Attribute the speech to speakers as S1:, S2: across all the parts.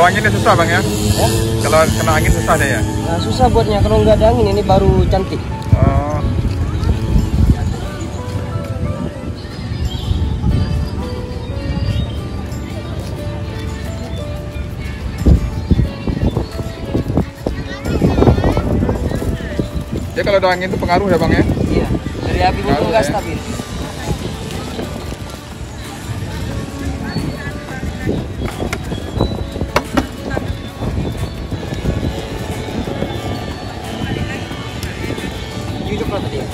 S1: Kalau anginnya susah bang ya?
S2: Ya?
S1: Kalau kena angin susah deh ya?
S2: Nah, susah buatnya kalau nggak ada angin, ini baru cantik.
S1: Oh. Jadi kalau ada angin itu pengaruh ya bang ya?
S2: Iya, dari apinya itu nggak stabil. Hidup lah tadi ya.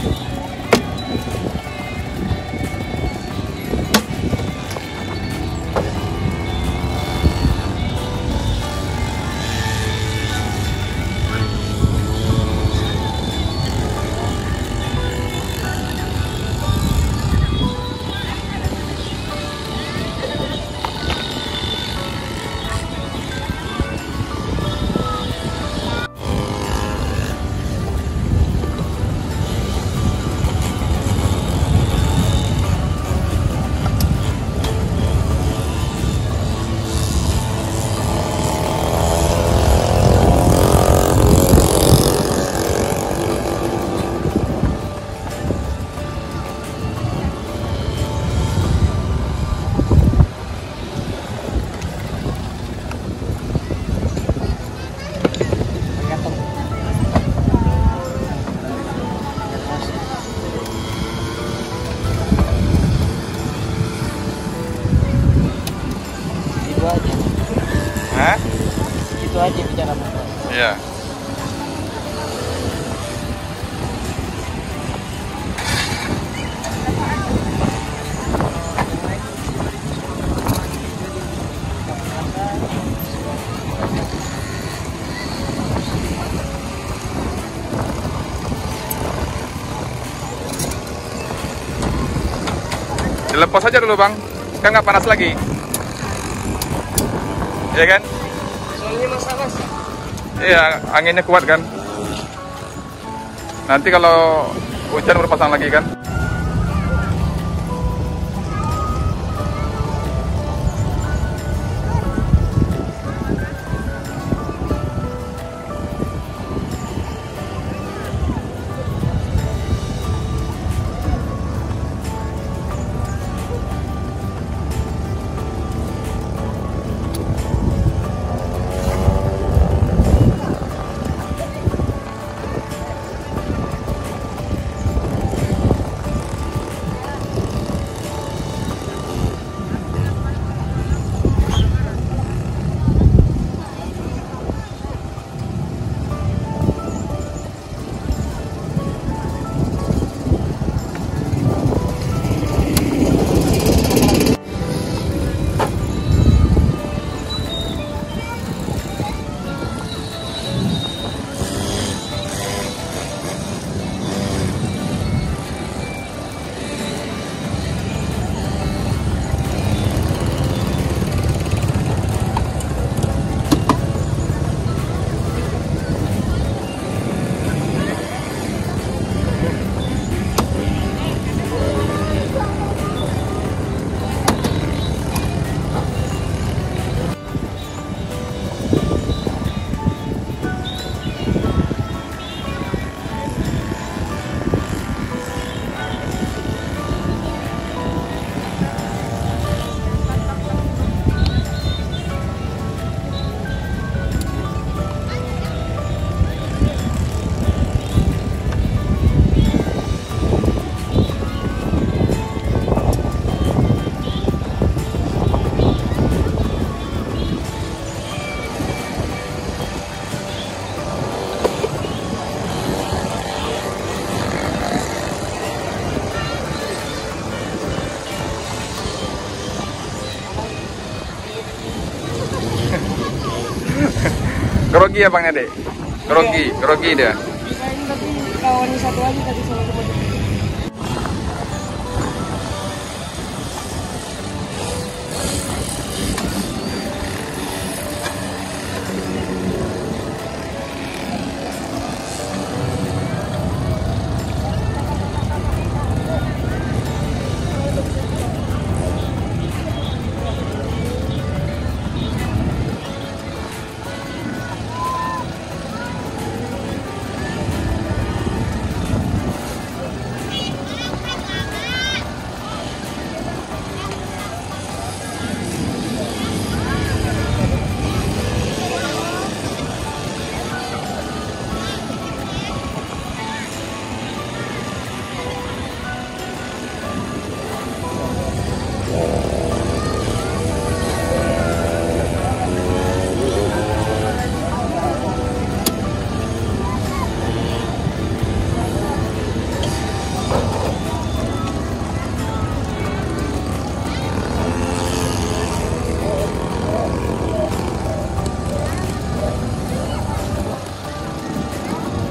S1: Hah?
S2: Itu aja bicara motor.
S1: Iya. Dilepas aja dulu bang, kan nggak panas lagi. Iya kan?
S2: Soalnya masalah sih.
S1: Iya, anginnya kuat kan. Nanti kalau hujan baru pasang lagi kan. Grogi ya Bang Ade? Grogi dia.
S2: Bisa ini tapi kawannya satu aja tadi sama teman.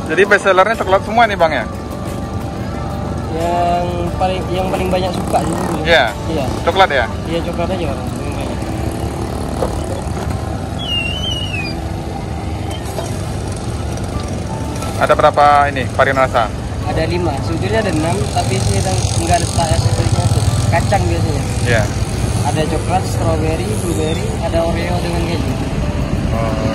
S1: Jadi best sellernya coklat semua nih Bang ya?
S2: Yang paling banyak suka sih.
S1: Iya.
S2: Iya.
S1: Coklat ya?
S2: Iya, coklat aja orang paling banyak.
S1: Ada berapa ini varian rasa?
S2: Ada 5, sebetulnya ada 6, tapi sih nggak ada tak seperti itu. Kacang biasanya.
S1: Iya.
S2: Ada coklat, strawberry, blueberry, ada oreo dengan keju.
S1: Oh.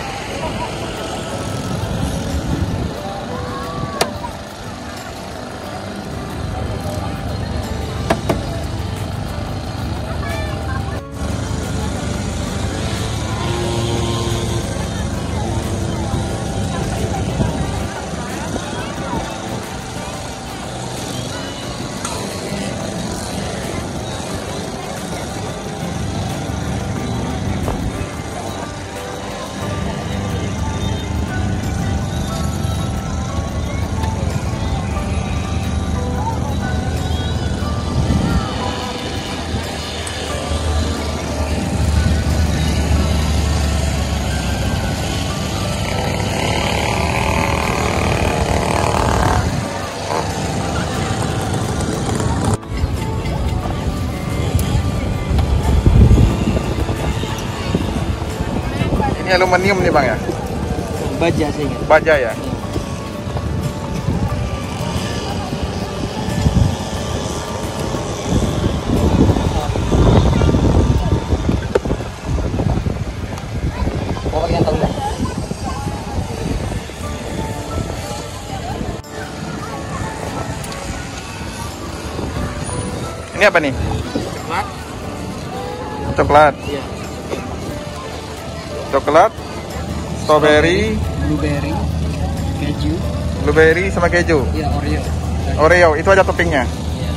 S1: Ini aluminium nih Bang ya?
S2: Baja sih ingat.
S1: Baja ya?
S2: Mau pakai yang tahu nggak?
S1: Ini apa nih?
S2: Coklat.
S1: Coklat.
S2: Iya.
S1: Coklat, strawberry,
S2: Blueberry, keju.
S1: blueberry sama keju.
S2: Iya, oreo.
S1: Oreo, itu aja toppingnya.
S2: Iya.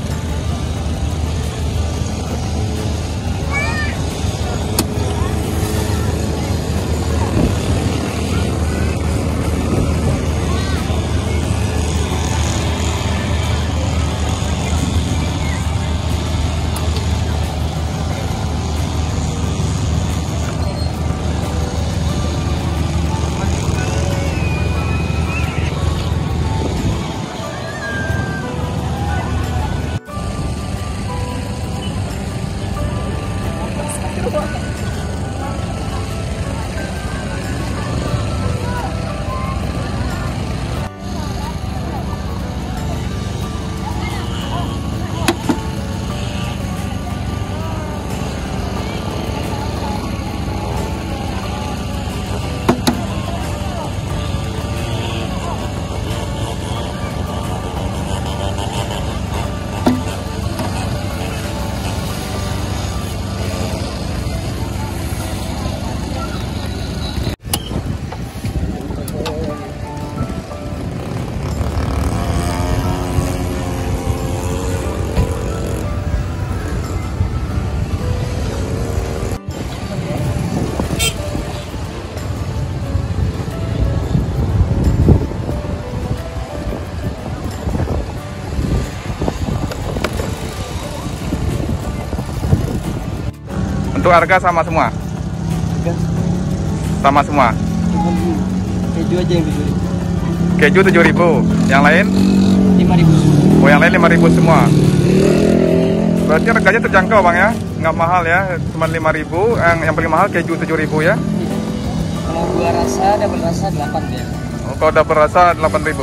S1: Untuk harga sama semua? Sama semua?
S2: Keju aja yang 7.000.
S1: Keju 7.000, yang lain?
S2: 5.000.
S1: Oh, yang lain 5.000 semua. Berarti harganya terjangkau Bang ya? Nggak mahal ya, cuma 5.000. Yang paling mahal keju 7.000 ya?
S2: Kalau dua rasa, double rasa 8 ya.
S1: Oh, kalau double rasa 8.000.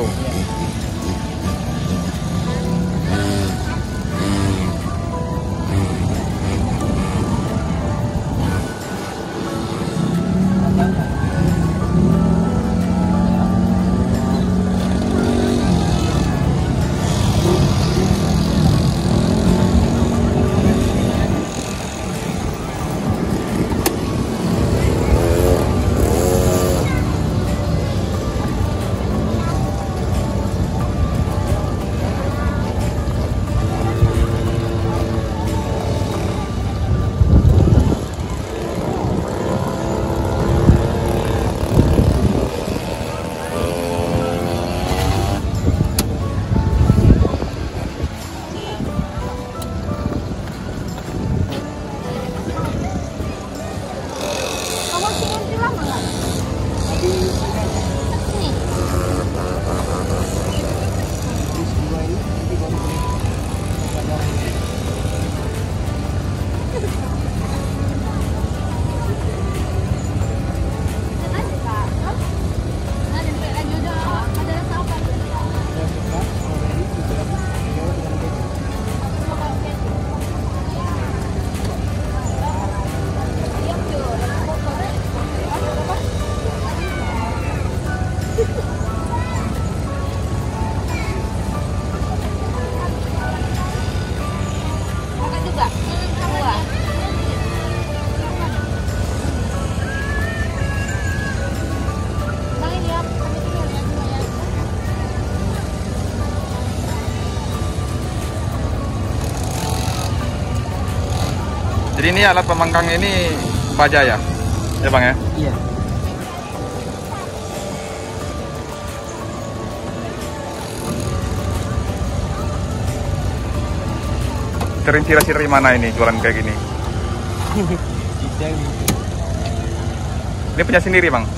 S1: Jadi ini alat pemanggang ini baja ya? Ya bang ya?
S2: Iya.
S1: Terinspirasi dari mana ini jualan kayak gini? Ini punya sendiri bang?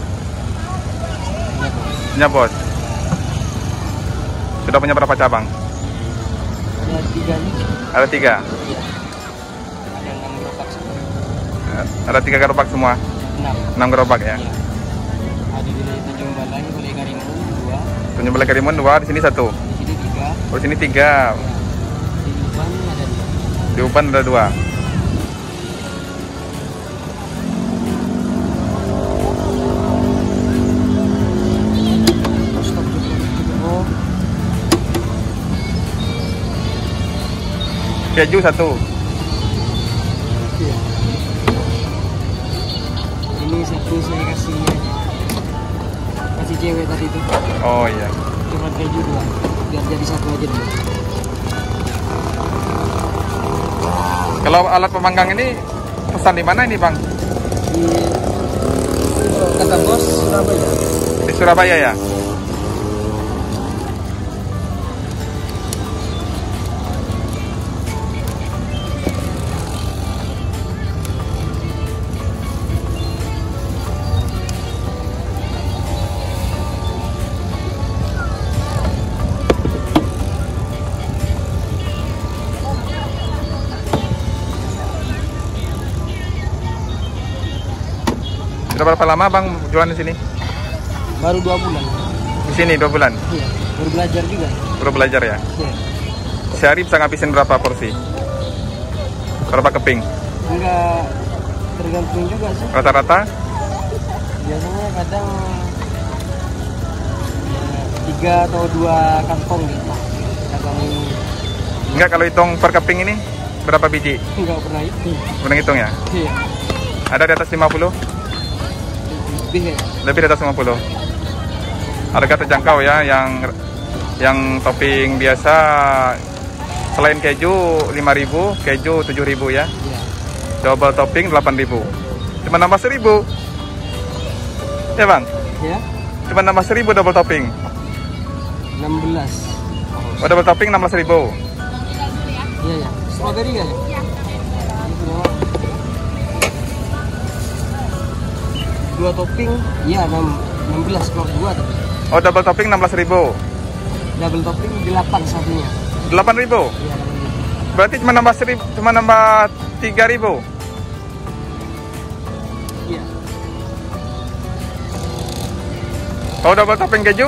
S1: Punya bos? Sudah punya berapa cabang?
S2: Ada 3 nih.
S1: Ada 3?
S2: Iya. Ada 6 gerobak semua.
S1: Ada 3 gerobak semua? 6 gerobak ya?
S2: Iya. Ada di Tanjung Balai, Balai Karimun 2.
S1: Tanjung Balai Karimun 2, di sini 1?
S2: Di sini 3.
S1: Oh, di sini 3.
S2: Iya. Di Uban ada 2.
S1: Di Uban ada 2. Keju 1.
S2: Iya. Ini 1 saya kasih cewek tadi itu.
S1: Oh iya.
S2: Cuma keju 2. Biar jadi 1 aja dulu.
S1: Kalau alat pemanggang ini pesan di mana ini bang?
S2: Di kata bos Surabaya.
S1: Di Surabaya ya? Sudah berapa lama bang jualan di sini?
S2: Baru 2 bulan.
S1: Di sini 2 bulan?
S2: Iya. Baru belajar juga.
S1: Baru belajar ya?
S2: Iya.
S1: Sehari bisa ngabisin berapa porsi? Berapa keping?
S2: Enggak tergantung juga sih.
S1: Rata-rata?
S2: Biasanya kadang 3 atau 2 kantong gitu. Kadang
S1: Enggak, kalau hitung per keping ini berapa biji?
S2: enggak pernah itu.
S1: Pernah hitung ya?
S2: Iya.
S1: Ada di atas 50?
S2: Lebih ya.
S1: Lebih di atas 50. Harga terjangkau ya, yang topping biasa selain keju 5.000, keju 7.000 ya.
S2: Iya.
S1: Double topping 8.000. Cuma nambah 1.000. Ya bang?
S2: Ya.
S1: Cuma nambah 1.000 double topping.
S2: 16.
S1: Oh, double topping 16.000.
S2: Iya ya. Strawberry kan ya? Iya. Itu doang. 2 topping, iya 16 kalau 2 tapi.
S1: Oh, double topping 16.000.
S2: Double topping 8 satunya.
S1: 8.000.
S2: Iya, 8.000.
S1: Berarti cuma nambah 1.000, cuma nambah 3.000.
S2: Iya.
S1: Kalau double topping keju?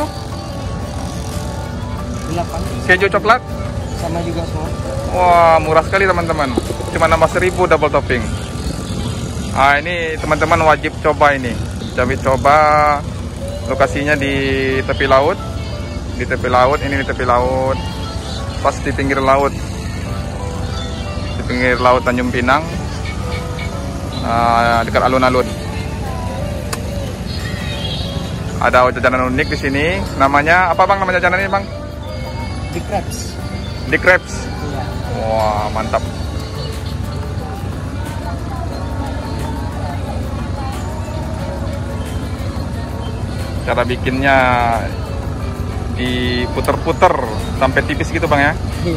S2: 8
S1: Keju coklat?
S2: sama juga semua.
S1: Wah, murah sekali teman-teman. Cuma nambah 1.000 double topping. Ah, ini teman-teman wajib coba ini. Coba lokasinya di tepi laut. Di tepi laut, ini di tepi laut. Pas di pinggir laut. Di pinggir laut Tanjung Pinang. Dekat alun-alun. Ada jajanan unik di sini. Namanya apa bang? Nama jajanan ini bang?
S2: Di crepes.
S1: Di crepes.
S2: Iya.
S1: Wah, mantap. Cara bikinnya diputer-puter sampai tipis gitu bang ya?
S2: Iya.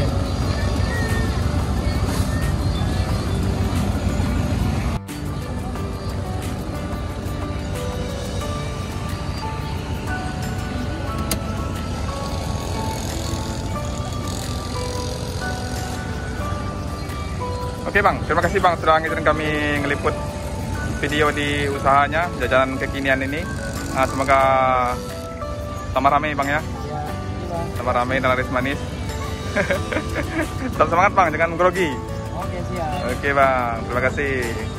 S1: Oke bang, terima kasih bang sudah ngirim kami ngeliput video di usahanya jajanan kekinian ini. Semoga tambah ramai bang ya.
S2: Iya.
S1: Tambah ramai dan laris manis. Tetap semangat bang, jangan grogi.
S2: Oke, siap.
S1: Oke bang, terima kasih.